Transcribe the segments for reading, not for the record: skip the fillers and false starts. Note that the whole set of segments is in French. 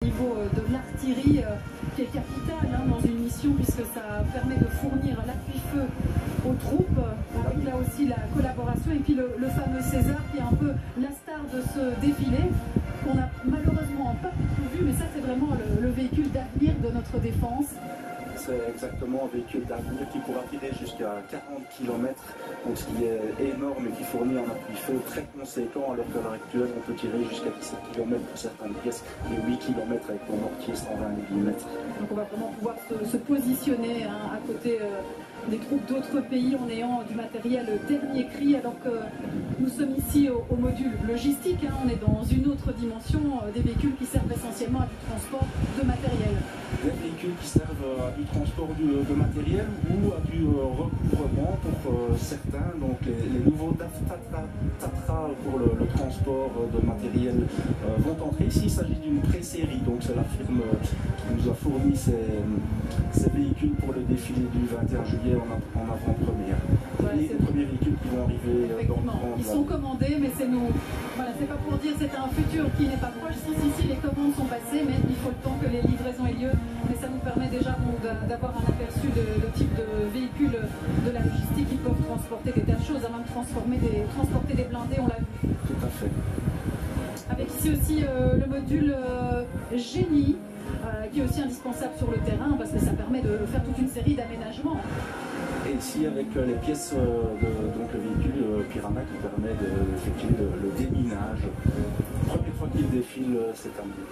niveau de l'artillerie qui est capital dans une mission, puisque ça permet de fournir l'appui-feu aux troupes, avec là aussi la collaboration, et puis le fameux César qui est un peu la star de ce défilé, qu'on n'a malheureusement pas beaucoup vu, mais ça c'est vraiment le véhicule d'avenir de notre défense. C'est exactement un véhicule d'avenir qui pourra tirer jusqu'à 40 km, donc ce qui est énorme et qui fournit un appui-feu très conséquent, alors qu'à l'heure actuelle on peut tirer jusqu'à 17 km pour certaines pièces et 8 km avec mon mortier 120 mm. Donc on va vraiment pouvoir se positionner à côté des troupes d'autres pays en ayant du matériel dernier cri, alors que nous sommes ici au module logistique, on est dans une autre dimension, des véhicules qui servent essentiellement à du transport de matériel. Des véhicules qui servent à du transport de matériel ou à du recouvrement pour certains, donc les nouveaux DAF Tatra pour le transport de matériel vont entrer ici. Il s'agit d'une pré-série, donc c'est la firme qui nous a fourni ces véhicules pour le défilé du 21 juillet en avant-première. Ouais, les premiers véhicules qui vont arriver dans le monde. Ils sont commandés, mais c'est nous. Voilà, c'est pas pour dire c'est un futur qui n'est pas proche. Si, les commandes sont passées, mais il faut le temps que les livraisons aient lieu. Mais ça nous permet déjà d'avoir un aperçu de type de véhicules de la logistique qui peuvent transporter des tas de choses, même transporter des blindés, on l'a vu. Tout à fait. Avec ici aussi le module génie, qui est aussi indispensable sur le terrain parce que ça permet de faire toute une série d'aménagements. Et ici avec les pièces, donc le véhicule Piranha qui permet d'effectuer le déminage. Première fois qu'il défile cette année.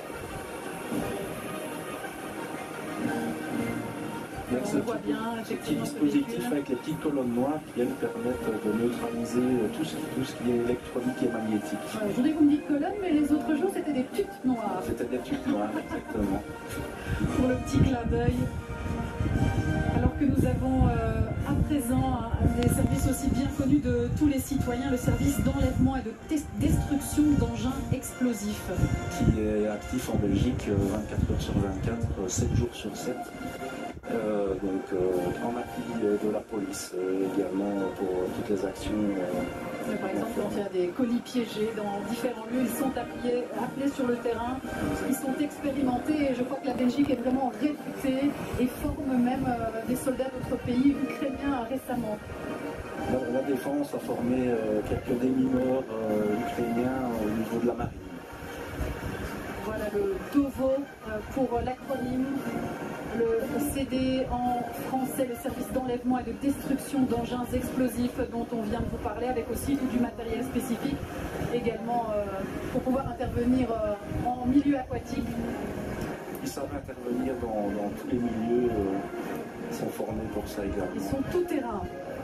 On voit bien, ce petit dispositif avec les petites colonnes noires qui viennent permettre de neutraliser tout ce qui est électronique et magnétique. Aujourd'hui vous me dites colonnes, mais les autres jours c'était des tutes noires. C'était des tutes noires, exactement. Pour le petit clin d'œil. Alors que nous avons à présent des services aussi bien connus de tous les citoyens, le service d'enlèvement et de destruction d'engins explosifs. Qui est actif en Belgique 24 heures sur 24, 7 jours sur 7. Donc en appui de la police également pour toutes les actions. Par exemple, quand il y a des colis piégés dans différents lieux, ils sont appelés sur le terrain, ils sont expérimentés et je crois que la Belgique est vraiment réputée et forme même des soldats d'autres pays ukrainiens récemment. La défense a formé quelques démineurs ukrainiens au niveau de la marine. Voilà le DOVO pour l'acronyme. Le CD en français, le service d'enlèvement et de destruction d'engins explosifs dont on vient de vous parler, avec aussi tout du matériel spécifique également pour pouvoir intervenir en milieu aquatique. Ils savent intervenir dans tous les milieux, ils sont formés pour ça également. Ils sont tout terrain.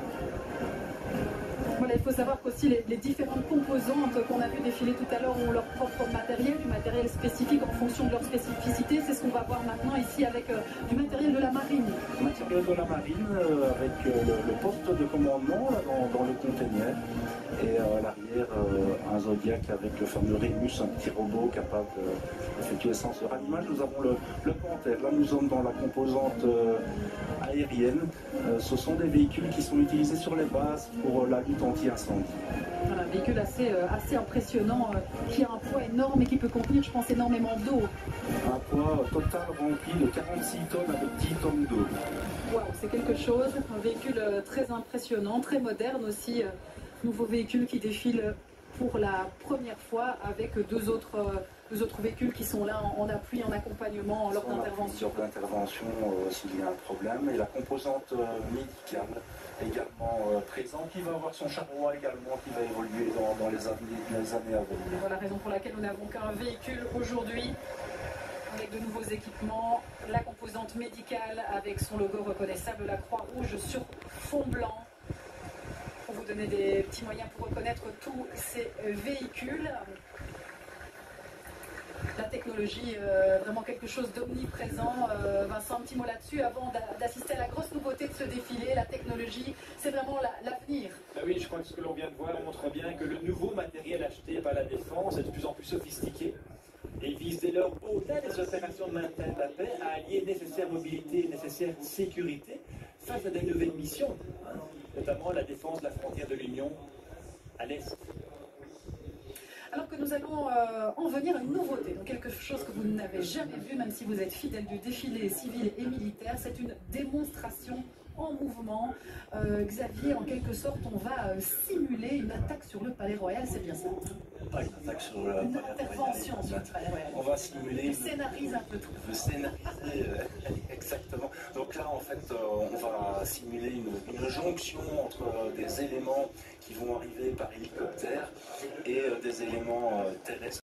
Voilà, il faut savoir qu'aussi les différentes composantes qu'on a vu défiler tout à l'heure ont leur propre matériel, du matériel spécifique en fonction de leur spécificité. C'est ce qu'on va voir maintenant ici avec du matériel de la marine. Matériel de la marine avec le poste de commandement là, dans le conteneur et à l'arrière un Zodiac avec le fameux Rémus, un petit robot capable d'effectuer senseur à l'image. Nous avons le Panther. Là nous sommes dans la composante aérienne. Ce sont des véhicules qui sont utilisés sur les bases pour la lutte anti-incendie. Voilà, un véhicule assez impressionnant qui a un poids énorme et qui peut contenir, je pense, énormément d'eau. Un poids total rempli de 46 tonnes avec 10 tonnes d'eau. Waouh, c'est quelque chose. Un véhicule très impressionnant, très moderne aussi. Nouveau véhicule qui défile pour la première fois avec deux autres véhicules qui sont là en appui, en accompagnement lors d'intervention. Lors d'intervention, s'il y a un problème. Et la composante médicale également présente, qui va avoir son charroi également, qui va évoluer dans les années à venir. Voilà la raison pour laquelle nous n'avons qu'un véhicule aujourd'hui, avec de nouveaux équipements, la composante médicale avec son logo reconnaissable, la Croix-Rouge sur fond blanc, pour vous donner des petits moyens pour reconnaître tous ces véhicules. La technologie, vraiment quelque chose d'omniprésent. Vincent, un petit mot là-dessus avant d'assister à la grosse nouveauté de ce défilé. La technologie, c'est vraiment l'avenir. Ben oui, je crois que ce que l'on vient de voir montre bien que le nouveau matériel acheté par la défense est de plus en plus sophistiqué et vise dès lors, au-delà des opérations de maintien de la paix, à allier nécessaire mobilité et nécessaire sécurité face à des nouvelles missions, notamment la défense de la frontière de l'Union à l'Est. Alors que nous allons en venir à une nouveauté, donc quelque chose que vous n'avez jamais vu, même si vous êtes fidèle du défilé civil et militaire. C'est une démonstration en mouvement. Xavier, en quelque sorte, on va simuler une attaque sur le Palais Royal, c'est bien ça? Pas une attaque sur le Une Palais intervention Royal. sur le Palais Royal. On va simuler. On scénarise un peu tout. Scénariser, exactement. Donc là, en fait, on va simuler une jonction entre des éléments qui vont arriver par hélicoptère et des éléments terrestres.